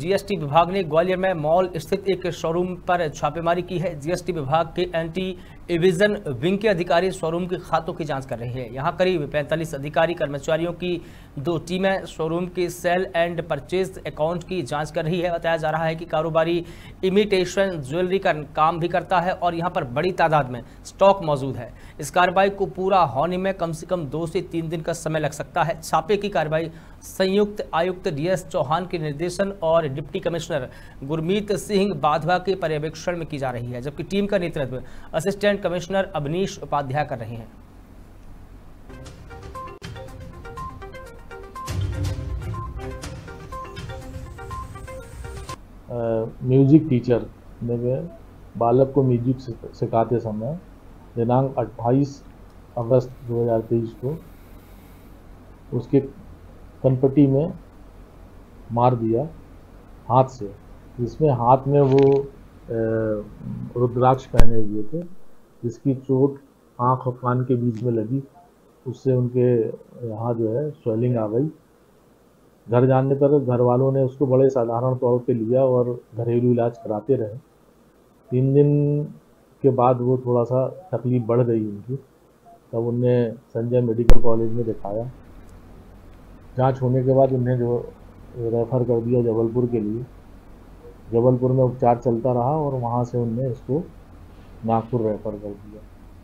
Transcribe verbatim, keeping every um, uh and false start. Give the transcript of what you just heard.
GST विभाग ने ग्वालियर में मॉल स्थित एक शोरूम पर छापेमारी की है। जीएसटी विभाग के एंटी एविजन विंग के अधिकारी शोरूम के खातों की जांच कर रहे हैं। यहां करीब पैंतालीस अधिकारी कर्मचारियों की दो टीमें शोरूम के सेल एंड परचेज अकाउंट की जांच कर रही है। बताया जा रहा है कि कारोबारी इमिटेशन ज्वेलरी का काम भी करता है और यहां पर बड़ी तादाद में स्टॉक मौजूद है। इस कार्रवाई को पूरा होने में कम से कम दो से तीन दिन का समय लग सकता है। छापे की कार्रवाई संयुक्त आयुक्त डीएस चौहान के निर्देशन और डिप्टी कमिश्नर गुरमीत सिंह बाधवा के पर्यवेक्षण में की जा रही है, जबकि टीम का नेतृत्व असिस्टेंट कमिश्नर अवनीश उपाध्याय कर रहे हैं। म्यूजिक टीचर ने बालक को म्यूजिक सिखाते समय दिनांक अट्ठाईस अगस्त दो हज़ार तेईस को उसके कनपट्टी में मार दिया हाथ से, जिसमें हाथ में वो रुद्राक्ष पहने हुए थे, जिसकी चोट आँख और कान के बीच में लगी। उससे उनके यहाँ जो है स्वेलिंग आ गई। घर जाने पर घर वालों ने उसको बड़े साधारण तौर पे लिया और घरेलू इलाज कराते रहे। तीन दिन के बाद वो थोड़ा सा तकलीफ बढ़ गई उनकी, तब उन्हें संजय मेडिकल कॉलेज में दिखाया। जांच होने के बाद उन्हें जो रेफ़र कर दिया जबलपुर के लिए। जबलपुर में उपचार चलता रहा और वहाँ से उन्हें इसको नागपुर रेफ़र कर दिया।